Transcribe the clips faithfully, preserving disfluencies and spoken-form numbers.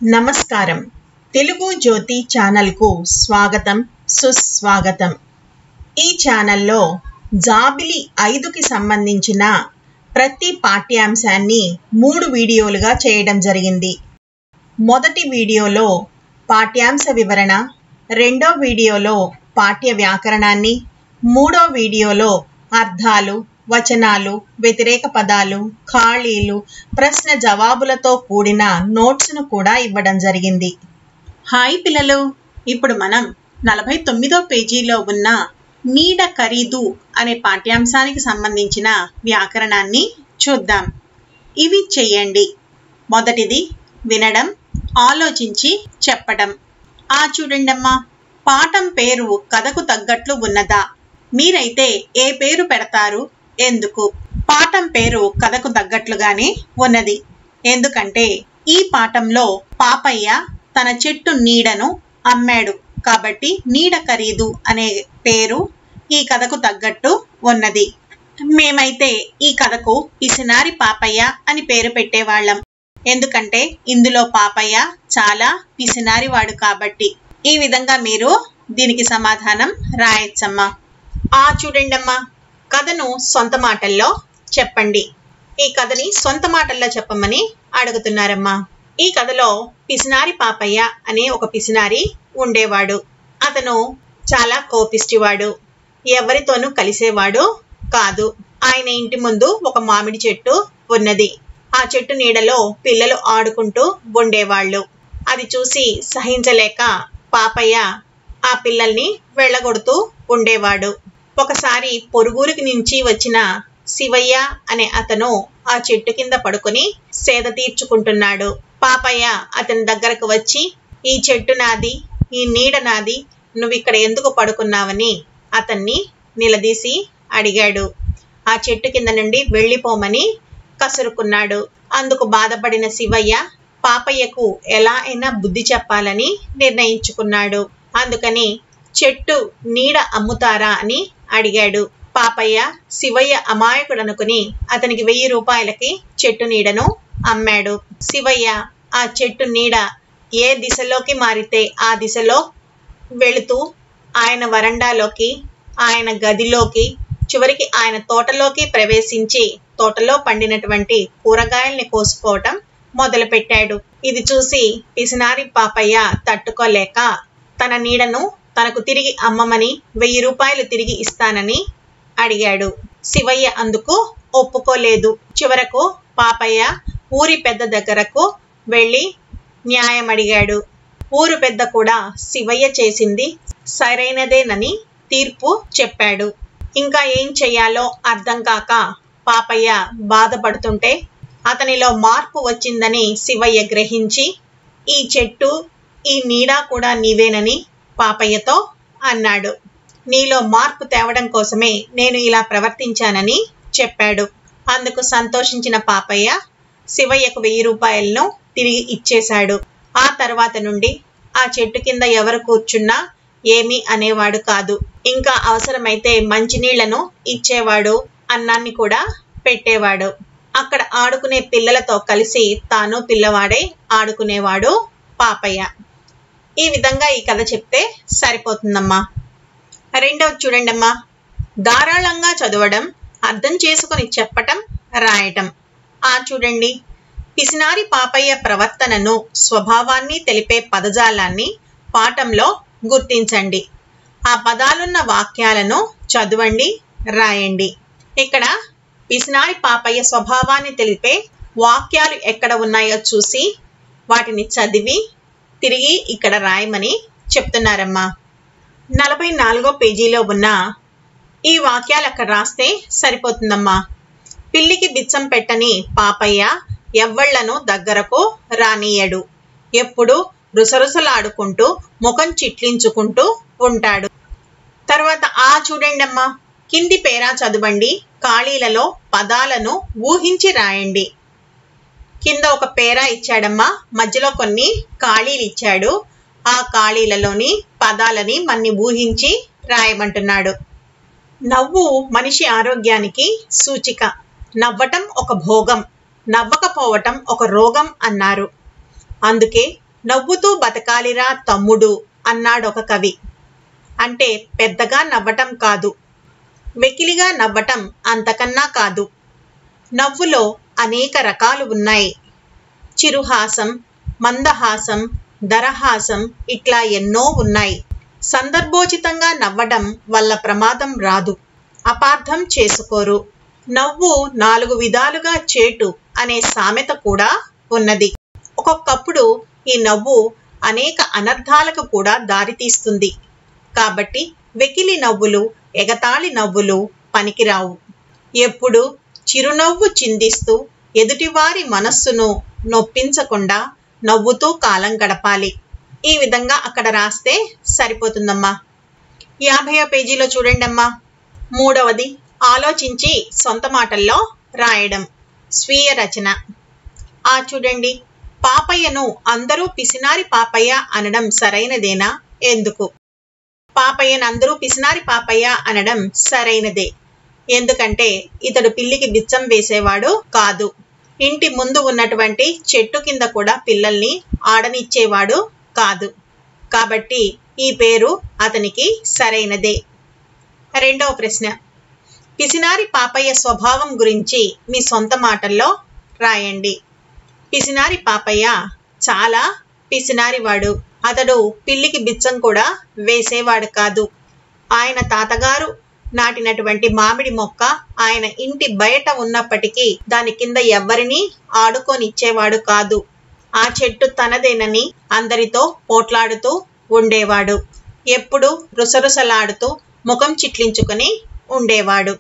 నమస్కారం. తెలుగు జ్యోతి ఛానల్కు స్వాగతం, సుస్వాగతం. ఈ ఛానల్లో జాబిలి ఐదుకి సంబంధించిన ప్రతి పాఠ్యాంశాన్ని మూడు వీడియోలుగా చేయడం జరిగింది. మొదటి వీడియోలో పాఠ్యాంశ వివరణ, రెండో వీడియోలో పాఠ్య వ్యాకరణాన్ని, మూడో వీడియోలో అర్థాలు, వచనాలు, వ్యతిరేక పదాలు, ఖాళీలు, ప్రశ్న జవాబులతో కూడిన నోట్స్ను కూడా ఇవ్వడం జరిగింది. హాయ్ పిల్లలు, ఇప్పుడు మనం నలభై తొమ్మిదో పేజీలో ఉన్న నీడ ఖరీదు అనే పాఠ్యాంశానికి సంబంధించిన వ్యాకరణాన్ని చూద్దాం. ఇవి చెయ్యండి. మొదటిది వినడం, ఆలోచించి చెప్పడం. ఆ చూడండమ్మా, పాఠం పేరు కథకు తగ్గట్లు ఉన్నదా? మీరైతే ఏ పేరు పెడతారు? ఎందుకు? పాఠం పేరు కథకు తగ్గట్లుగానే ఉన్నది. ఎందుకంటే ఈ పాఠంలో పాపయ్య తన చెట్టు నీడను అమ్మాడు కాబట్టి నీడ ఖరీదు అనే పేరు ఈ కథకు తగ్గట్టు ఉన్నది. మేమైతే ఈ కథకు పిసినారి పాపయ్య అని పేరు పెట్టేవాళ్ళం. ఎందుకంటే ఇందులో పాపయ్య చాలా పిసినారి వాడు కాబట్టి. ఈ విధంగా మీరు దీనికి సమాధానం రాయొచ్చమ్మా. ఆ చూడండమ్మా, కథను సొంత మాటల్లో చెప్పండి. ఈ కథని సొంత మాటల్లో చెప్పమని అడుగుతున్నారమ్మా. ఈ కథలో పిసినారి పాపయ్య అనే ఒక పిసినారి ఉండేవాడు. అతను చాలా కోపిష్టివాడు, ఎవరితోనూ కలిసేవాడు కాదు. ఆయన ఇంటి ముందు ఒక మామిడి చెట్టు ఉన్నది. ఆ చెట్టు నీడలో పిల్లలు ఆడుకుంటూ ఉండేవాళ్ళు. అది చూసి సహించలేక పాపయ్య ఆ పిల్లల్ని వెళ్ళగొడుతూ ఉండేవాడు. ఒకసారి పొరుగురికి నుంచి వచ్చిన శివయ్య అనే అతను ఆ చెట్టు కింద పడుకొని సేద తీర్చుకుంటున్నాడు. పాపయ్య అతని దగ్గరకు వచ్చి, ఈ చెట్టు నాది, ఈ నీడ నాది, నువ్వు ఇక్కడ ఎందుకు పడుకున్నావని అతన్ని నిలదీసి అడిగాడు. ఆ చెట్టు కింద నుండి వెళ్ళిపోమని కసురుకున్నాడు. అందుకు బాధపడిన శివయ్య పాపయ్యకు ఎలా అయినా బుద్ధి చెప్పాలని నిర్ణయించుకున్నాడు. అందుకని చెట్టు నీడ అమ్ముతారా అని అడిగాడు. పాపయ్య శివయ్య అమాయకుడనుకుని అతనికి వెయ్యి రూపాయలకి చెట్టు నీడను అమ్మాడు. శివయ్య ఆ చెట్టు నీడ ఏ దిశలోకి మారితే ఆ దిశలో వెళుతూ ఆయన వరండాలోకి, ఆయన గదిలోకి, చివరికి ఆయన తోటలోకి ప్రవేశించి తోటలో పండినటువంటి కూరగాయల్ని కోసుకోవటం మొదలుపెట్టాడు. ఇది చూసి పిసినారి పాపయ్య తట్టుకోలేక తన నీడను తనకు తిరిగి అమ్మమని, వెయ్యి రూపాయలు తిరిగి ఇస్తానని అడిగాడు. శివయ్య అందుకు ఒప్పుకోలేదు. చివరకు పాపయ్య ఊరి పెద్ద దగ్గరకు వెళ్ళి న్యాయం అడిగాడు. ఊరు పెద్ద కూడా శివయ్య చేసింది సరైనదేనని తీర్పు చెప్పాడు. ఇంకా ఏం చెయ్యాలో అర్థం కాక పాపయ్య బాధపడుతుంటే అతనిలో మార్పు వచ్చిందని శివయ్య గ్రహించి, ఈ చెట్టు, ఈ నీడ కూడా నీవేనని పాపయ్యతో అన్నాడు. నీలో మార్పు తేవడం కోసమే నేను ఇలా ప్రవర్తించానని చెప్పాడు. అందుకు సంతోషించిన పాపయ్య శివయ్యకు వెయ్యి రూపాయలను తిరిగి ఇచ్చేశాడు. ఆ తర్వాత నుండి ఆ చెట్టు కింద ఎవరు కూర్చున్నా ఏమీ అనేవాడు కాదు. ఇంకా అవసరమైతే మంచినీళ్లను ఇచ్చేవాడు, అన్నాన్ని కూడా పెట్టేవాడు. అక్కడ ఆడుకునే పిల్లలతో కలిసి తాను పిల్లవాడై ఆడుకునేవాడు పాపయ్య. ఈ విధంగా ఈ కథ చెప్తే సరిపోతుందమ్మా. రెండవది చూడండమ్మా, ధారాళంగా చదవడం, అర్థం చేసుకొని చెప్పటం, రాయటం. ఆ చూడండి, పిసినారి పాపయ్య ప్రవర్తనను, స్వభావాన్ని తెలిపే పదజాలాన్ని పాఠంలో గుర్తించండి. ఆ పదాలున్న వాక్యాలను చదవండి, రాయండి. ఇక్కడ పిసినారి పాపయ్య స్వభావాన్ని తెలిపే వాక్యాలు ఎక్కడ ఉన్నాయో చూసి వాటిని చదివి తిరిగి ఇక్కడ రాయమని చెప్తున్నారమ్మా. నలభై నాలుగో పేజీలో ఉన్న ఈ వాక్యాలు అక్కడ రాస్తే సరిపోతుందమ్మా. పిల్లికి బిచ్చం పెట్టని పాపయ్య ఎవ్వళ్లను దగ్గరకు రానీయడు. ఎప్పుడు రుసరుసలాడుకుంటూ ముఖం చిట్లించుకుంటూ ఉంటాడు. తర్వాత ఆ చూడండమ్మా, కింది పేరా చదవండి, ఖాళీలలో పదాలను ఊహించి రాయండి. కింద ఒక పేరా ఇచ్చాడమ్మా, మధ్యలో కొన్ని ఖాళీలు ఇచ్చాడు. ఆ ఖాళీలలోని పదాలని మన్ని ఊహించి రాయమంటున్నాడు. నవ్వు మనిషి ఆరోగ్యానికి సూచిక. నవ్వటం ఒక భోగం, నవ్వకపోవటం ఒక రోగం అన్నారు. అందుకే నవ్వుతూ బతకాలిరా తమ్ముడు అన్నాడొక కవి. అంటే పెద్దగా నవ్వటం కాదు, వెకిలిగా నవ్వటం అంతకన్నా కాదు. నవ్వులో అనేక రకాలు ఉన్నాయి. చిరుహాసం, మందహాసం, దరహాసం ఇట్లా ఎన్నో ఉన్నాయి. సందర్భోచితంగా నవ్వడం వల్ల ప్రమాదం రాదు, అపార్థం చేసుకోరు. నవ్వు నాలుగు విధాలుగా చేటు అనే సామెత కూడా ఉన్నది. ఒక్కొక్కప్పుడు ఈ నవ్వు అనేక అనర్థాలకు కూడా దారితీస్తుంది. కాబట్టి వెకిలి నవ్వులు, ఎగతాళి నవ్వులు పనికిరావు. ఎప్పుడు చిరునవ్వు చిందిస్తూ ఎదుటివారి మనస్సును నొప్పించకుండా నవ్వుతూ కాలం గడపాలి. ఈ విధంగా అక్కడ రాస్తే సరిపోతుందమ్మా. యాభైవ పేజీలో చూడండమ్మా. మూడవది ఆలోచించి సొంత మాటల్లో రాయడం, స్వీయ రచన. ఆ చూడండి, పాపయ్యను అందరూ పిసినారి పాపయ్య అనడం సరైనదేనా? ఎందుకు? పాపయ్యను అందరూ పిసినారి పాపయ్య అనడం సరైనదే. ఎందుకంటే ఇతడు పిల్లికి బిచ్చం వేసేవాడు కాదు. ఇంటి ముందు ఉన్నటువంటి చెట్టు కింద కూడా పిల్లల్ని ఆడనిచ్చేవాడు కాదు. కాబట్టి ఈ పేరు అతనికి సరైనదే. రెండవ ప్రశ్న, పిసినారి పాపయ్య స్వభావం గురించి మీ సొంత మాటల్లో రాయండి. పిసినారి పాపయ్య చాలా పిసినారివాడు. అతడు పిల్లికి బిచ్చం కూడా వేసేవాడు కాదు. ఆయన తాతగారు నాటినటువంటి మామిడి మొక్క ఆయన ఇంటి బయట ఉన్నప్పటికీ దాని కింద ఎవ్వరినీ ఆడుకోనిచ్చేవాడు కాదు. ఆ చెట్టు తనదేనని అందరితో పోట్లాడుతూ ఉండేవాడు. ఎప్పుడు రుసరుసలాడుతూ ముఖం చిట్లించుకుని ఉండేవాడు.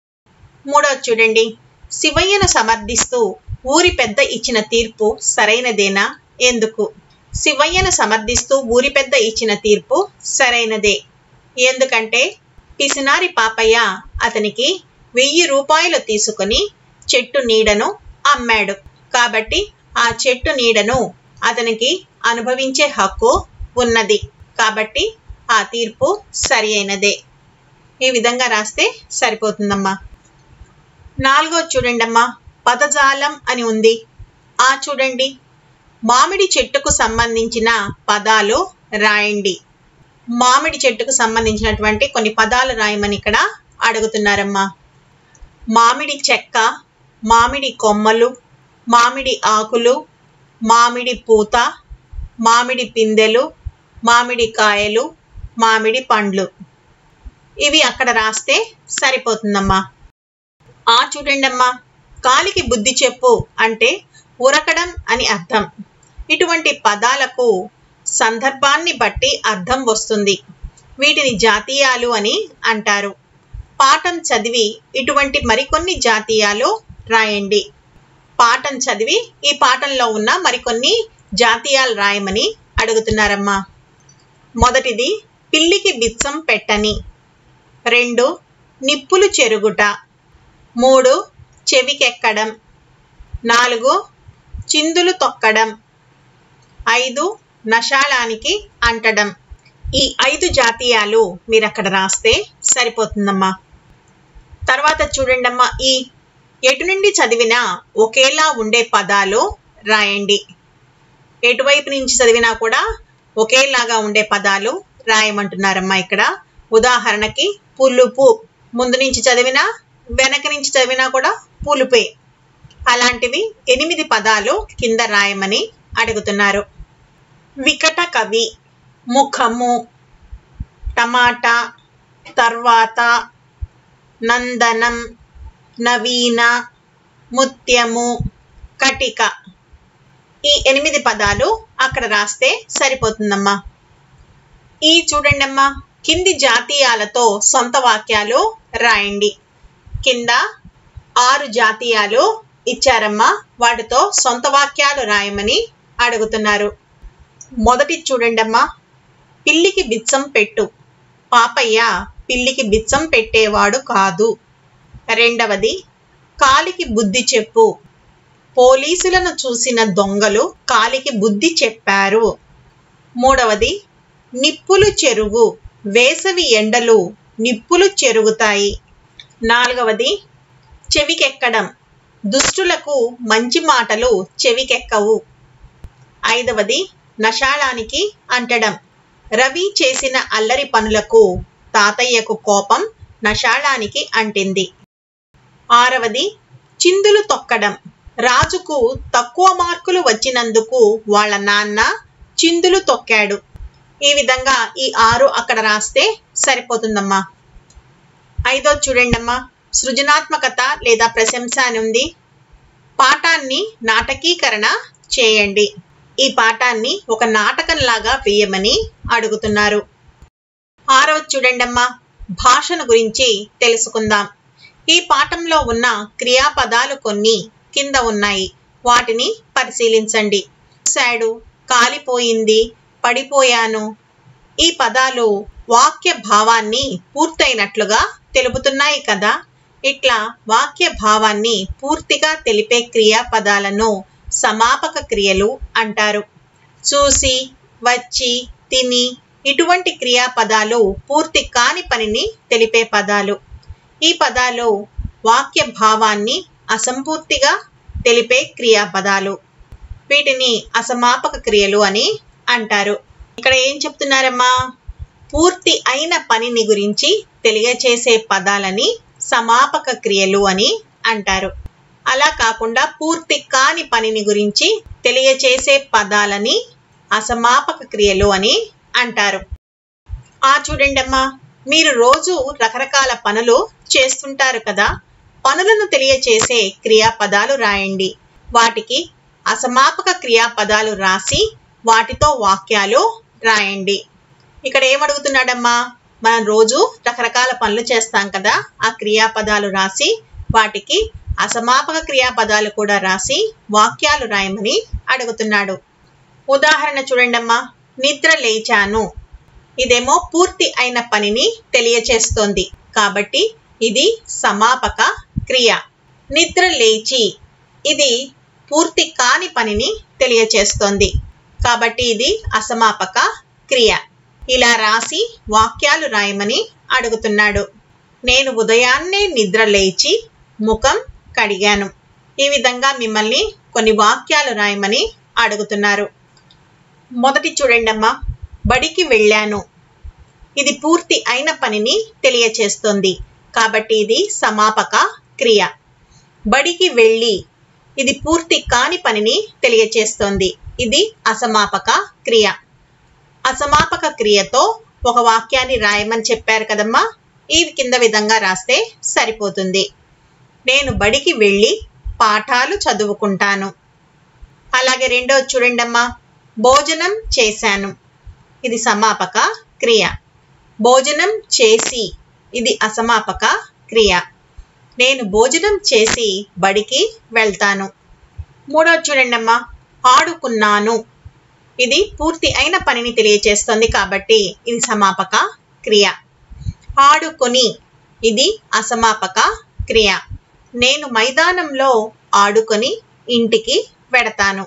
మూడో చూడండి, శివయ్యను సమర్థిస్తూ ఊరి పెద్ద ఇచ్చిన తీర్పు సరైనదేనా? ఎందుకు? శివయ్యను సమర్థిస్తూ ఊరి పెద్ద ఇచ్చిన తీర్పు సరైనదే. ఎందుకంటే పిసినారి పాపయ్య అతనికి వెయ్యి రూపాయలు తీసుకుని చెట్టు నీడను అమ్మాడు. కాబట్టి ఆ చెట్టు నీడను అతనికి అనుభవించే హక్కు ఉన్నది. కాబట్టి ఆ తీర్పు సరి అయినదే. ఈ విధంగా రాస్తే సరిపోతుందమ్మా. నాలుగో చూడండమ్మా, పదజాలం అని ఉంది. ఆ చూడండి, మామిడి చెట్టుకు సంబంధించిన పదాలు రాయండి. మామిడి చెట్టుకు సంబంధించినటువంటి కొన్ని పదాలు రాయమని ఇక్కడ అడుగుతున్నారమ్మా. మామిడి చెక్క, మామిడి కొమ్మలు, మామిడి ఆకులు, మామిడి పూత, మామిడి పిందెలు, మామిడి కాయలు, మామిడి పండ్లు. ఇవి అక్కడ రాస్తే సరిపోతుందమ్మా. ఆ చూడండమ్మా, కాలికి బుద్ధి చెప్పు అంటే ఉరకడం అని అర్థం. ఇటువంటి పదాలకు సందర్భాన్ని బట్టి అర్థం వస్తుంది. వీటిని జాతీయాలు అని అంటారు. పాఠం చదివి ఇటువంటి మరికొన్ని జాతీయాలు రాయండి. పాఠం చదివి ఈ పాఠంలో ఉన్న మరికొన్ని జాతీయాలు రాయమని అడుగుతున్నారమ్మా. మొదటిది పిల్లికి బిచ్చం పెట్టని. రెండు నిప్పులు చెరుగుట. మూడు చెవికెక్కడం. నాలుగు చిందులు తొక్కడం. ఐదు నషాళానికి అంటడం. ఈ ఐదు జాతీయాలు మీరు అక్కడ రాస్తే సరిపోతుందమ్మా. తర్వాత చూడండమ్మా, ఈ ఎటు నుండి చదివినా ఒకేలా ఉండే పదాలు రాయండి. ఎటువైపు నుంచి చదివినా కూడా ఒకేలాగా ఉండే పదాలు రాయమంటున్నారమ్మా ఇక్కడ. ఉదాహరణకి పులుపు, ముందు నుంచి చదివినా వెనక నుంచి చదివినా కూడా పులుపే. అలాంటివి ఎనిమిది పదాలు కింద రాయమని అడుగుతున్నారు. వికట కవి, ముఖము, టమాటా, తర్వాత, నందనం, నవీన, ముత్యము, కటిక. ఈ ఎనిమిది పదాలు అక్కడ రాస్తే సరిపోతుందమ్మా. ఈ చూడండమ్మా, కింది జాతీయాలతో సొంత వాక్యాలు రాయండి. కింద ఆరు జాతీయాలు ఇచ్చారమ్మా, వాటితో సొంత వాక్యాలు రాయమని అడుగుతున్నారు. మొదటి చూడండమ్మా, పిల్లికి బిచ్చం పెట్టు. పాపయ్య పిల్లికి బిచ్చం పెట్టేవాడు కాదు. రెండవది కాలికి బుద్ధి చెప్పు. పోలీసులను చూసిన దొంగలు కాలికి బుద్ధి చెప్పారు. మూడవది నిప్పులు చెరుగు. వేసవి ఎండలు నిప్పులు చెరుగుతాయి. నాలుగవది చెవికెక్కడం. దుష్టులకు మంచి మాటలు చెవికెక్కవు. ఐదవది నషాళానికి అంటడం. రవి చేసిన అల్లరి పనులకు తాతయ్యకు కోపం నషాళానికి అంటింది. ఆరవది చిందులు తొక్కడం. రాజుకు తక్కువ మార్కులు వచ్చినందుకు వాళ్ళ నాన్న చిందులు తొక్కాడు. ఈ విధంగా ఈ ఆరు అక్కడ రాస్తే సరిపోతుందమ్మా. ఐదో చూడండమ్మా, సృజనాత్మకత లేదా ప్రశంస అని ఉంది. పాఠాన్ని నాటకీకరణ చేయండి. ఈ పాఠాన్ని ఒక నాటకంలాగా వేయమని అడుగుతున్నారు. ఆరవ చూడండమ్మా, భాషను గురించి తెలుసుకుందాం. ఈ పాఠంలో ఉన్న క్రియాపదాలు కొన్ని కింద ఉన్నాయి. వాటిని పరిశీలించండి. చూశాడు, కాలిపోయింది, పడిపోయాను. ఈ పదాలు వాక్య భావాన్ని పూర్తయినట్లుగా తెలుపుతున్నాయి కదా. ఇట్లా వాక్య భావాన్ని పూర్తిగా తెలిపే క్రియాపదాలను సమాపక క్రియలు అంటారు. చూసి, వచ్చి, తిని ఇటువంటి క్రియాపదాలు పూర్తి కాని పనిని తెలిపే పదాలు. ఈ పదాలు వాక్య భావాన్ని అసంపూర్తిగా తెలిపే క్రియాపదాలు. వీటిని అసమాపక క్రియలు అని అంటారు. ఇక్కడ ఏం చెప్తున్నారమ్మా, పూర్తి అయిన పనిని గురించి తెలియచేసే పదాలని సమాపక క్రియలు అని అంటారు. అలా కాకుండా పూర్తి కాని పనిని గురించి తెలియచేసే పదాలని అసమాపక క్రియలు అని అంటారు. ఆ చూడండమ్మా, మీరు రోజు రకరకాల పనులు చేస్తుంటారు కదా. పనులను తెలియచేసే క్రియాపదాలు రాయండి. వాటికి అసమాపక క్రియాపదాలు రాసి వాటితో వాక్యాలు రాయండి. ఇక్కడ ఏమడుగుతున్నాడమ్మా, మనం రోజు రకరకాల పనులు చేస్తాం కదా. ఆ క్రియాపదాలు రాసి వాటికి అసమాపక క్రియాపదాలు కూడా రాసి వాక్యాలు రాయమని అడుగుతున్నాడు. ఉదాహరణ చూడండమ్మా, నిద్ర లేచాను. ఇదేమో పూర్తి అయిన పనిని తెలియచేస్తోంది కాబట్టి ఇది సమాపక క్రియ. నిద్ర లేచి ఇది పూర్తి కాని పనిని తెలియచేస్తోంది కాబట్టి ఇది అసమాపక క్రియ. ఇలా రాసి వాక్యాలు రాయమని అడుగుతున్నాడు. నేను ఉదయాన్నే నిద్ర లేచి ముఖం కడిగాను. ఈ విధంగా మిమ్మల్ని కొన్ని వాక్యాలు రాయమని అడుగుతున్నారు. మొదటి చూడండమ్మా, బడికి వెళ్ళాను. ఇది పూర్తి అయిన పనిని తెలియచేస్తుంది కాబట్టి ఇది సమాపక క్రియ. బడికి వెళ్ళి ఇది పూర్తి కాని పనిని తెలియచేస్తోంది. ఇది అసమాపక క్రియ. అసమాపక క్రియతో ఒక వాక్యాన్ని రాయమని చెప్పారు కదమ్మా. ఈ కింద విధంగా రాస్తే సరిపోతుంది. నేను బడికి వెళ్ళి పాఠాలు చదువుకుంటాను. అలాగే రెండో చూడండమ్మా, భోజనం చేశాను. ఇది సమాపక క్రియ. భోజనం చేసి ఇది అసమాపక క్రియ. నేను భోజనం చేసి బడికి వెళ్తాను. మూడో చూడండమ్మా, ఆడుకున్నాను. ఇది పూర్తి అయిన పనిని తెలియచేస్తుంది కాబట్టి ఇది సమాపక క్రియ. ఆడుకొని ఇది అసమాపక క్రియ. నేను మైదానంలో ఆడుకొని ఇంటికి వెడతాను.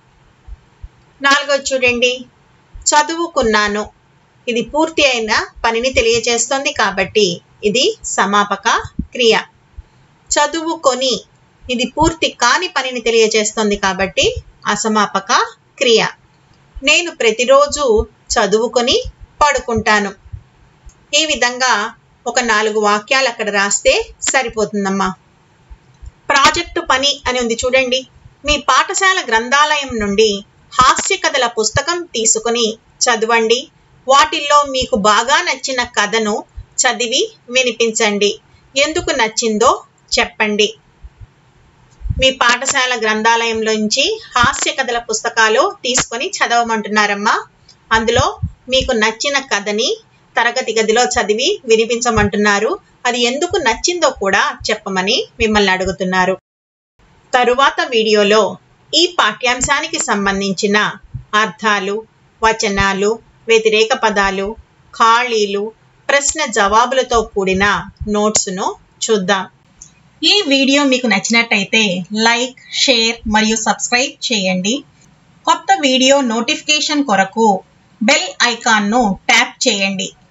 నాలుగో చూడండి, చదువుకున్నాను. ఇది పూర్తి అయిన పనిని తెలియచేస్తుంది కాబట్టి ఇది సమాపక క్రియ. చదువుకొని ఇది పూర్తి కాని పనిని తెలియచేస్తుంది కాబట్టి అసమాపక క్రియ. నేను ప్రతిరోజు చదువుకొని పడుకుంటాను. ఈ విధంగా ఒక నాలుగు వాక్యాలు అక్కడ రాస్తే సరిపోతుందమ్మా. ప్రాజెక్టు పని అని ఉంది చూడండి. మీ పాఠశాల గ్రంథాలయం నుండి హాస్య కథల పుస్తకం తీసుకుని చదవండి. వాటిల్లో మీకు బాగా నచ్చిన కథను చదివి వినిపించండి. ఎందుకు నచ్చిందో చెప్పండి. మీ పాఠశాల గ్రంథాలయంలోంచి హాస్య కథల పుస్తకాలు తీసుకొని చదవమంటున్నారమ్మా. అందులో మీకు నచ్చిన కథని తరగతి గదిలో చదివి వినిపించమంటున్నారు. అది ఎందుకు నచ్చిందో కూడా చెప్పమని మిమ్మల్ని అడుగుతున్నారు. తరువాత వీడియోలో ఈ పాఠ్యాంశానికి సంబంధించిన అర్థాలు, వచనాలు, వ్యతిరేక పదాలు, ఖాళీలు, ప్రశ్న జవాబులతో కూడిన నోట్స్ను చూద్దాం. ఈ వీడియో మీకు నచ్చినట్టయితే లైక్, షేర్ మరియు సబ్స్క్రైబ్ చేయండి. కొత్త వీడియో నోటిఫికేషన్ కొరకు బెల్ ఐకాన్ను ట్యాప్ చేయండి.